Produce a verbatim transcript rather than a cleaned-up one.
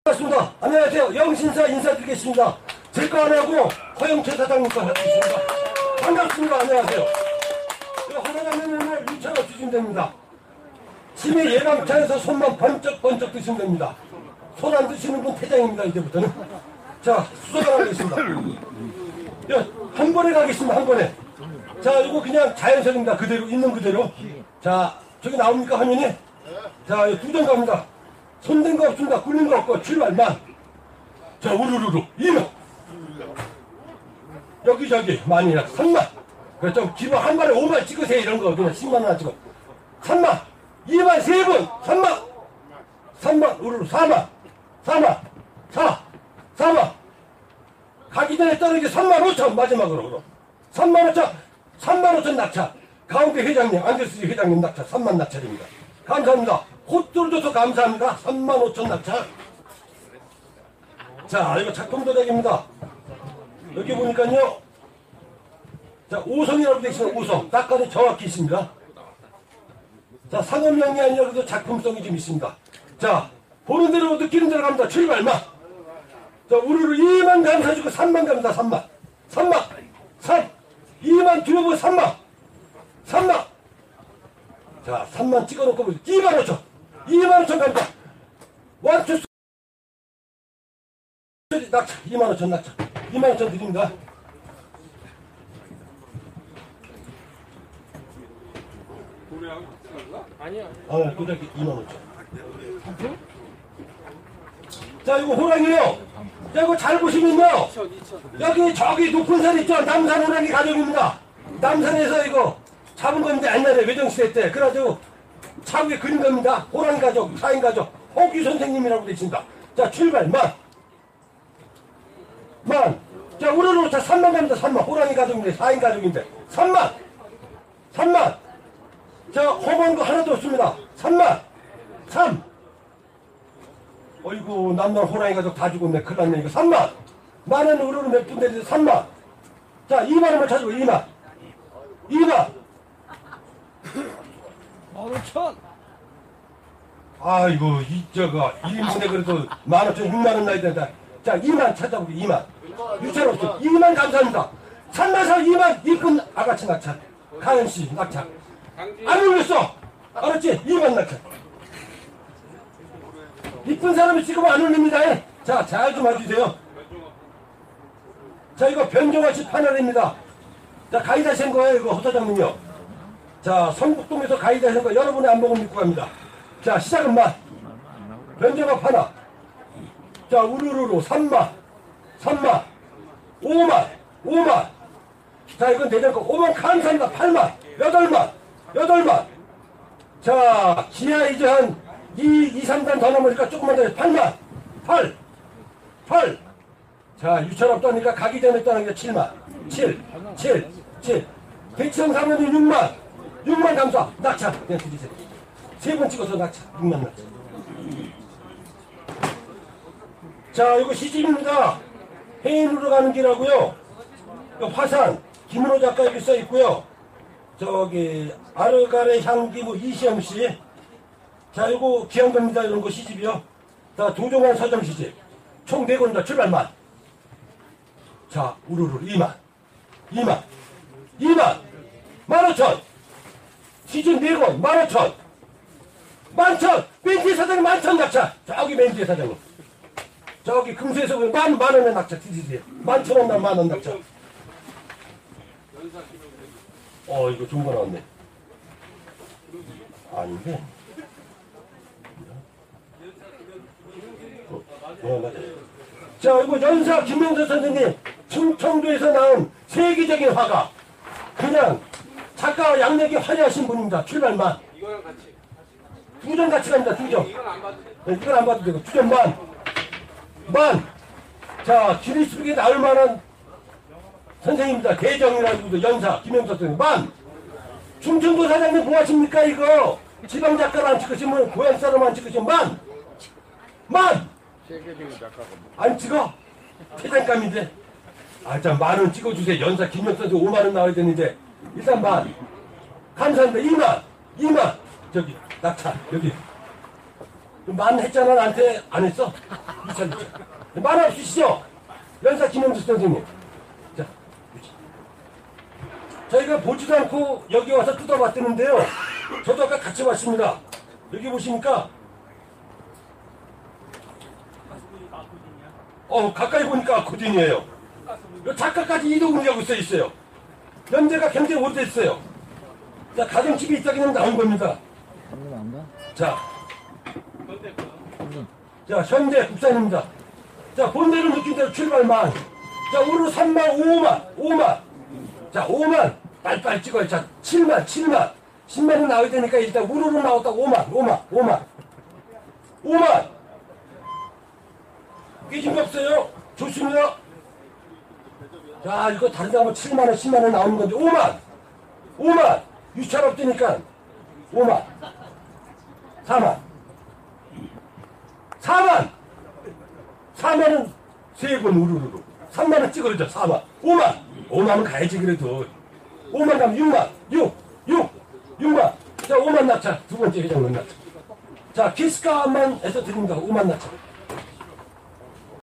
반갑습니다. 안녕하세요. 영신사 인사드리겠습니다. 제 거 안 하고 허영채 사장님과 하겠습니다. 반갑습니다. 안녕하세요. 하나가면 오늘 이 차가 주시면 됩니다. 치매 예방차에서 손만 번쩍 번쩍 드시면 됩니다. 손 안 드시는 분 퇴장입니다. 이제부터는. 자, 수소가 하겠습니다. 한 번에 가겠습니다. 한 번에. 자, 이거 그냥 자연스럽습니다. 그대로 있는 그대로. 자, 저기 나옵니까 화면이? 자, 두 점 갑니다. 손댄 거 없습니다. 굴린 거 없고 출발만. 자, 우르르르 이만. 여기저기 많이 삼만. 그래 좀 기본 한 발에 오만 찍으세요. 이런 거 그냥 십만 원 찍어. 삼만. 이만 세 분. 삼만. 삼만. 우르르 사만. 사만. 사. 사만. 가기 전에 떠는 게 삼만 오천 마지막으로 그럼. 삼만 오천. 삼만 오천 낙차. 가운데 회장님 안철수 회장님 낙차 삼만 낙차입니다. 감사합니다. 호뚜루 줘서 감사합니다. 삼만 오천 낙차. 자, 이거 작품 도장입니다. 여기 보니까요. 자, 오성이라고 되어 있습니다. 오성. 딱가리 정확히 있습니다. 자, 상업용이 아니라 그래도 작품성이 좀 있습니다. 자, 보는 대로 느끼는 대로 갑니다. 출발만. 자, 우르르 이만 감사주고 삼만 갑니다. 삼만. 삼만. 삼. 이만 들어보고 삼만. 삼만. 자, 삼만 찍어놓고 이만 오천. 이만 오천 갑니다. 완투 낙차. 이만 오천 낙차. 이만 오천 드립니다. 아니요. 아, 도자기 이만 오천. 자, 이거 호랑이요. 자, 이거 잘 보시면요. 여기 저기 높은 산 있죠. 남산 호랑이 가족입니다. 남산에서 이거 잡은 겁니다. 옛날에 외정시대 때. 그래가지고 차후에 그린 겁니다. 호랑이 가족, 사 인 가족. 호규 선생님이라고 되십니다. 자, 출발, 만. 만. 자, 우르르 자, 삼만 갑니다. 삼만. 호랑이 가족인데, 사 인 가족인데. 삼만. 삼만. 자, 허무한 거 하나도 없습니다. 삼만. 삼. 어이구, 남남 호랑이 가족 다 죽었네. 큰일 났네. 이거 삼만. 만원 우르르 몇 분 내리서 삼만. 자, 이만 원만 찾아보 이만. 이만. 만 오천. 아이고, 이, 저거, 일 인분에 그래도 만 오천, 육만 원 나야 된다. 자, 이만 찾아보기, 이만. 육천 없어. 이만 감사합니다. 산나사 이만, 이쁜 아가씨 낙차. 가연씨 낙차. 안 울렸어. 알았지? 이만 낙차. 이쁜 사람이 찍으면 안 울립니다. 자, 잘 좀 해주세요. 자, 이거 변종아씨 파널입니다. 자, 가이드 하신 거예요, 이거, 허사장님요. 자, 성북동에서 가이드 하신 거 여러분의 안목을 믿고 갑니다. 자, 시작은 만. 변종아 파나. 자, 우르르르 삼만. 삼만. 오만. 오만. 자, 이건 대전 거. 오만 감사합니다. 팔만. 여덟만. 여덟만. 자, 지하 이제 한 이, 이, 삼 단 더 넘으니까 조금만 더 해. 팔만. 팔. 팔. 자, 유천 없다니까 가기 전에 떠나는 게 칠만. 칠. 칠. 칠. 대치형 사모님 육만. 육만 감사. 낙차. 그냥 드리세요. 세 번 찍어서 낙차. 육만 낙차. 자, 이거 시집입니다. 해인으로 가는 길하고요. 화산. 김은호 작가 여기 써 있고요. 저기 아르가레 향기 뭐 이시영 씨. 자, 이거 기한겁니다. 이런 거 시집이요. 자, 도종환 서점 시집. 총 네 권입니다. 출발만. 자, 우르르 이만. 이만. 이만. 만 오천. 시집 네 권. 만 오천. 만천. 멘티의 사장님 만천 낙차. 저기 멘티의 사장님. 저기 금수에서 보면 만, 만 원의 낙차 드리세요. 만천 원, 만 원 낙차. 어, 이거 좋은 거 나왔네. 아닌데. 어, 어, 맞아. 자, 이거 연사 김명서 선생님. 충청도에서 나온 세계적인 화가. 그냥 작가와 양력이 화려하신 분입니다. 출발만. 이거랑 같이. 두 점 같이 갑니다. 두 점. 이건 안 봐도 돼. 네, 이건 안 봐도 되고. 두 점 만. 만. 자, 기리스북에 나올 만한 선생님입니다. 대정이라고도 연사 김영석 선생님. 만. 충청도 사장님 뭐 하십니까 이거? 지방 작가를 안 찍으시면 고향 사람 안 찍으시면 만. 만. 안 찍어? 퇴장감인데. 아, 자, 만 원 찍어주세요. 연사 김영석 선생님 오만 원 나와야 되는데. 일단 만. 감사합니다. 이만. 이만. 저기 낙차 여기. 만 했잖아. 나한테 안 했어? 만 없으시죠? 연사 김영수 선생님. 자, 저희가 보지도 않고 여기 와서 뜯어봤더는데요. 저도 아까 같이 왔습니다. 여기 보시니까 어 가까이 보니까 고딘이에요. 작가까지 이도훈이라고 써 있어요. 연대가 굉장히 오래됐어요. 자, 가정집이 있다 그냥 나온 겁니다. 자, 자 현대 국산입니다. 자, 본대로 느낀 대로 출발만. 자, 우르르 삼만, 오만, 오만. 자, 오만. 빨리빨리 찍어요. 자, 칠만, 칠만. 십만이 나와야 되니까 일단 우르르 나왔다. 오만, 오만, 오만. 오만. 깨진 거 없어요? 좋습니다. 자, 이거 다른 사람은 칠만 원, 십만 원 나오는 건데, 오만! 오만! 유찰 없다니까. 오만. 사만. 사만! 사만은 세 번 우르르르. 삼만 원 찍어야죠, 사만. 오만! 오만은 가야지, 그래도. 오만 가면 육만. 육! 육! 육만! 자, 오만 낙차. 두 번째 회장님 낙차. 자, 키스카만 해서 드립니다. 오만 낙차.